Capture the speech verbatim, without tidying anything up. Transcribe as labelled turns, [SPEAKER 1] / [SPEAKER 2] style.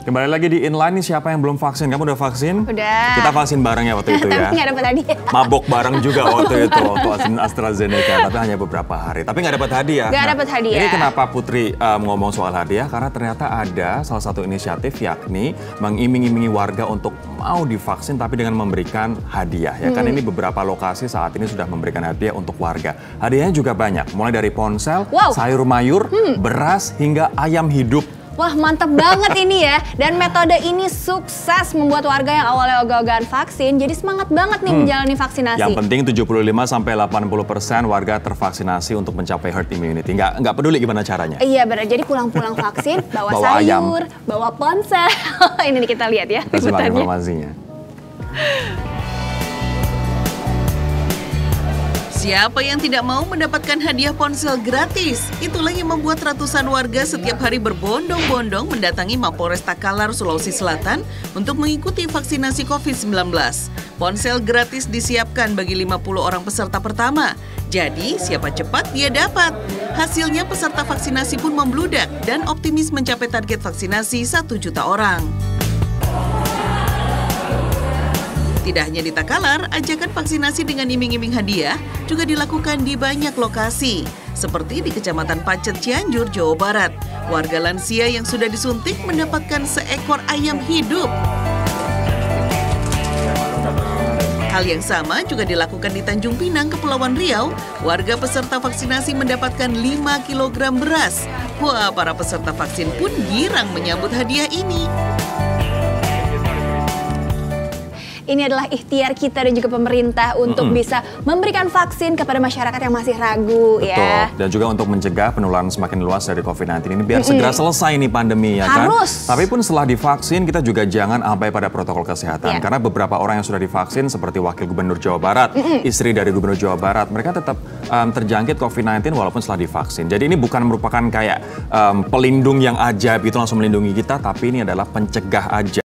[SPEAKER 1] Kembali lagi di Inline, nih siapa yang belum vaksin? Kamu udah vaksin?
[SPEAKER 2] Udah.
[SPEAKER 1] Kita vaksin bareng ya waktu itu ya.
[SPEAKER 2] Tapi nggak dapat hadiah.
[SPEAKER 1] Mabok bareng juga waktu itu, waktu AstraZeneca. Tapi hanya beberapa hari. Tapi nggak dapat hadiah.
[SPEAKER 2] Nggak
[SPEAKER 1] Nah,
[SPEAKER 2] dapat hadiah.
[SPEAKER 1] Ini kenapa Putri um, ngomong soal hadiah? Karena ternyata ada salah satu inisiatif yakni mengiming-imingi warga untuk mau divaksin tapi dengan memberikan hadiah. Ya kan,
[SPEAKER 2] hmm.
[SPEAKER 1] ini beberapa lokasi saat ini sudah memberikan hadiah untuk warga. Hadiahnya juga banyak, mulai dari ponsel,
[SPEAKER 2] wow.
[SPEAKER 1] sayur mayur, hmm. beras, hingga ayam hidup.
[SPEAKER 2] Wah, mantep banget ini ya. Dan metode ini sukses membuat warga yang awalnya ogah-ogahan vaksin jadi semangat banget nih hmm. menjalani vaksinasi.
[SPEAKER 1] Yang penting tujuh puluh lima sampai delapan puluh persen warga tervaksinasi untuk mencapai herd immunity. Nggak, nggak peduli gimana caranya.
[SPEAKER 2] Iya benar, jadi pulang-pulang vaksin, bawa,
[SPEAKER 1] bawa
[SPEAKER 2] sayur,
[SPEAKER 1] ayam.
[SPEAKER 2] bawa ponsel. Ini nih kita lihat ya.
[SPEAKER 1] Kita simak informasinya.
[SPEAKER 3] Siapa yang tidak mau mendapatkan hadiah ponsel gratis? Itulah yang membuat ratusan warga setiap hari berbondong-bondong mendatangi Mapolres Takalar, Sulawesi Selatan untuk mengikuti vaksinasi covid sembilan belas. Ponsel gratis disiapkan bagi lima puluh orang peserta pertama. Jadi, siapa cepat dia dapat. Hasilnya peserta vaksinasi pun membludak dan optimis mencapai target vaksinasi satu juta orang. Tidak hanya di Takalar, ajakan vaksinasi dengan iming-iming hadiah juga dilakukan di banyak lokasi, seperti di Kecamatan Pacet, Cianjur, Jawa Barat. Warga lansia yang sudah disuntik mendapatkan seekor ayam hidup. Hal yang sama juga dilakukan di Tanjung Pinang, Kepulauan Riau. Warga peserta vaksinasi mendapatkan lima kilogram beras. Wah, para peserta vaksin pun girang menyambut hadiah ini.
[SPEAKER 2] Ini adalah ikhtiar kita dan juga pemerintah untuk mm-hmm. bisa memberikan vaksin kepada masyarakat yang masih ragu.
[SPEAKER 1] Betul.
[SPEAKER 2] Ya.
[SPEAKER 1] Dan juga untuk mencegah penularan semakin luas dari covid sembilan belas ini biar mm-hmm. segera selesai nih pandemi ya kan.
[SPEAKER 2] Harus.
[SPEAKER 1] Tapi pun setelah divaksin kita juga jangan abai pada protokol kesehatan.
[SPEAKER 2] Yeah.
[SPEAKER 1] Karena beberapa orang yang sudah divaksin seperti Wakil Gubernur Jawa Barat, mm-hmm. istri dari Gubernur Jawa Barat, mereka tetap um, terjangkit covid sembilan belas walaupun setelah divaksin. Jadi ini bukan merupakan kayak um, pelindung yang ajaib itu langsung melindungi kita, tapi ini adalah pencegah aja.